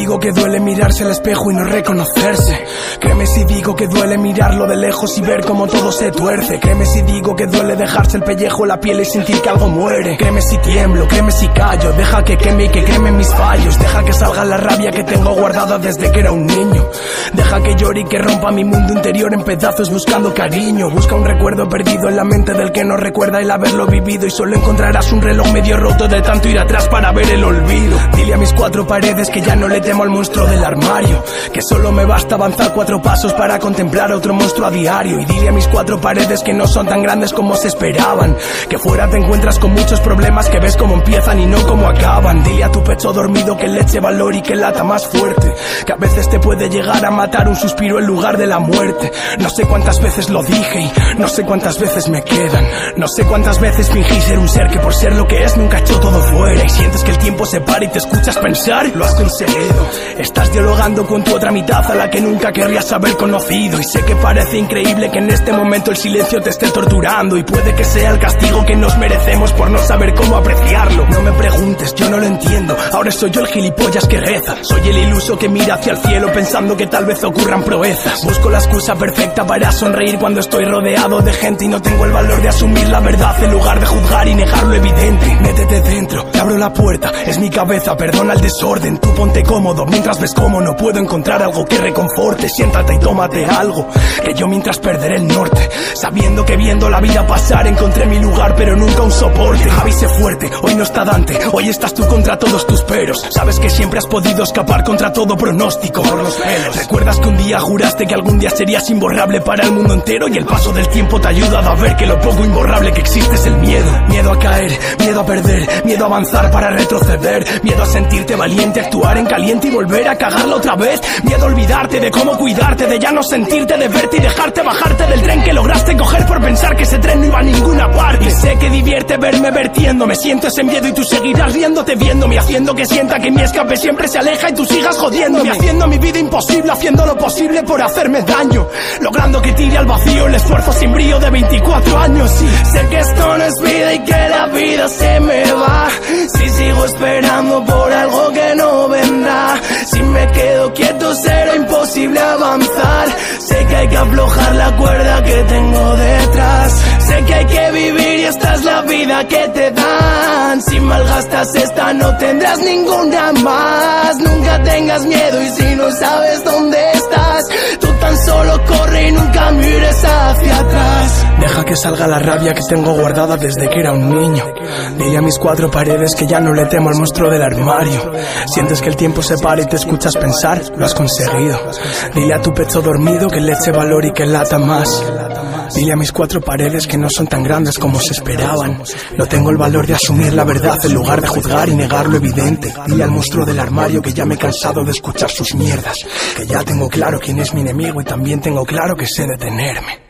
digo que duele mirarse al espejo y no reconocerse. Créeme si digo que duele mirarlo de lejos y ver cómo todo se tuerce. Créeme si digo que duele dejarse el pellejo en la piel y sentir que algo muere. Créeme si tiemblo, créeme si callo. Deja que queme y que queme mis fallos. Deja que salga la rabia que tengo guardada desde que era un niño. Deja que llore y que rompa mi mundo interior en pedazos buscando cariño. Busca un recuerdo perdido en la mente del que no recuerda el haberlo vivido, y solo encontrarás un reloj medio roto de tanto ir atrás para ver el olvido. Dile a mis cuatro paredes que ya no le temo al monstruo del armario, que solo me basta avanzar 4 pasos para contemplar a otro monstruo a diario. Y dile a mis 4 paredes que no son tan grandes como se esperaban, que fuera te encuentras con muchos problemas que ves cómo empiezan y no cómo acaban. Dile a tu pecho dormido que le eche valor y que lata más fuerte, que a veces te puede llegar a matar un suspiro en lugar de la muerte. No sé cuántas veces lo dije y no sé cuántas veces me quedan. No sé cuántas veces fingí ser un ser que por ser lo que es nunca echó todo fuera. Y sientes que el tiempo se para y te escuchas pensar, lo has conseguido. Estás dialogando con tu otra mitad a la que nunca querrías haber conocido. Y sé que parece increíble que en este momento el silencio te esté torturando, y puede que sea el castigo que nos merecemos por no saber cómo apreciarlo. No me preguntes, yo no lo entiendo. Ahora soy yo el gilipollas que reza. Soy el iluso que mira hacia el cielo pensando que tal vez ocurran proezas. Busco la excusa perfecta para sonreír cuando estoy rodeado de gente y no tengo el valor de asumir la verdad en lugar de juzgar y negar lo evidente. Métete dentro, te abro la puerta, es mi cabeza, perdona el desorden. Tú ponte cómodo mientras ves cómo no puedo encontrar algo que reconforte. Siéntate y tómate algo, que yo mientras perderé el norte, sabiendo que viendo la vida pasar encontré mi lugar pero nunca un soporte. Javi, sé fuerte, hoy no está Dante, hoy estás tú contra todos tus peros. Sabes que siempre has podido escapar contra todo pronóstico por los pelos. Recuerdas que un día juraste que algún día serías imborrable para el mundo entero, y el paso del tiempo te ha ayudado a ver que lo poco imborrable que existe es el miedo. Miedo a caer, miedo a perder, miedo a avanzar para retroceder, miedo a sentirte valiente, actuar en caliente y volver a cagarlo otra vez. Miedo a olvidarte de cómo cuidarte, de ya no sentirte, de verte y dejarte bajarte del tren que lograste coger por pensar que ese tren no iba a ninguna parte. Y sé que divierte verme vertiendo, me siento ese miedo y tú seguirás riéndote viéndome, haciendo que sienta que mi escape siempre se aleja y tú sigas jodiéndome, haciendo mi vida imposible, haciendo lo posible por hacerme daño, logrando que tire al vacío el esfuerzo sin brío de 24 años. Y sé que esto no es vida y que la vida se me va si sigo esperando por algo que no vendrá. Si me quedo quieto será imposible avanzar. Sé que hay que aflojar la cuerda que tengo detrás. Sé que hay que vivir y esta es la vida que te dan. Si malgastas esta no tendrás ninguna más. Nunca tengas miedo y si no sabes dónde estás, tú tan solo corre y nunca mires hacia atrás. Deja que salga la rabia que tengo guardada desde que era un niño. Dile a mis 4 paredes que ya no le temo al monstruo del armario. Sientes que el tiempo se para y te escuchas pensar, lo has conseguido. Dile a tu pecho dormido que le eche valor y que lata más. Dile a mis 4 paredes que no son tan grandes como se esperaban. No tengo el valor de asumir la verdad en lugar de juzgar y negar lo evidente. Dile al monstruo del armario que ya me he cansado de escuchar sus mierdas, que ya tengo claro quién es mi enemigo y también tengo claro que sé detenerme.